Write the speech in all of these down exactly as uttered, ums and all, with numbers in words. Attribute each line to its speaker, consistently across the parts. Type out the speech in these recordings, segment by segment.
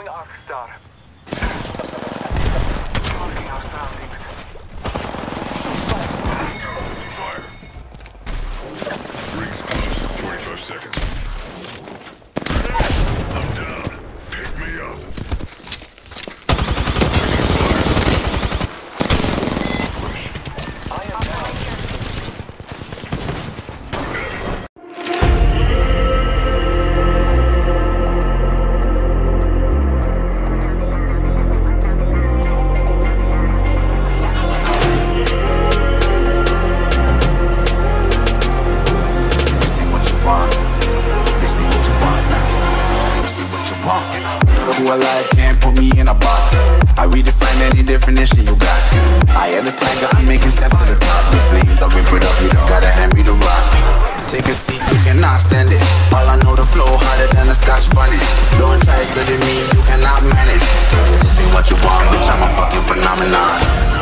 Speaker 1: Deploying Arc Star. Marking our surroundings.
Speaker 2: Fire. Rings close. forty-five seconds. I'm down. Pick me up.
Speaker 1: I am down.
Speaker 3: Who alive can't put me in a box. I redefine any definition you got. I am the tiger, I'm making steps to the top. The flames, I rip it up, you just gotta hand me the rock. Take a seat, you cannot stand it. All I know, the flow harder than a Scotch bonnet. Don't try studying me, you cannot manage. This ain't what you want, bitch, I'm a fucking phenomenon.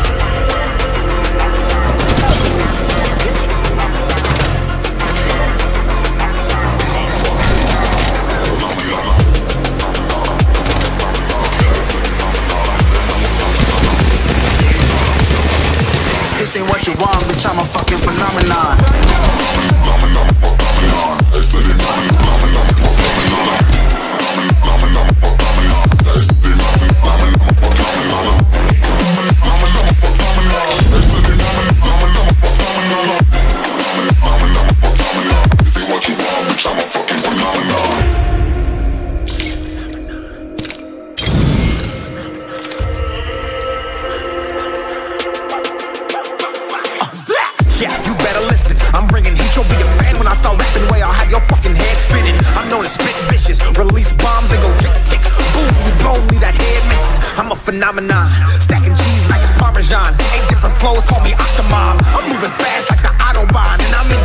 Speaker 3: This ain't what you want, bitch, I'm a fucking phenomenon.
Speaker 4: Yeah, you better listen. I'm bringing heat, you'll be a fan when I start rapping. Way I'll have your fucking head spinning. I'm known to spit vicious, release bombs and go tick tick. Boom, you blow me, that head missing. I'm a phenomenon, stacking cheese like it's Parmesan. Eight different flows, call me Octomom. I'm moving fast like the Autobahn, and I'm in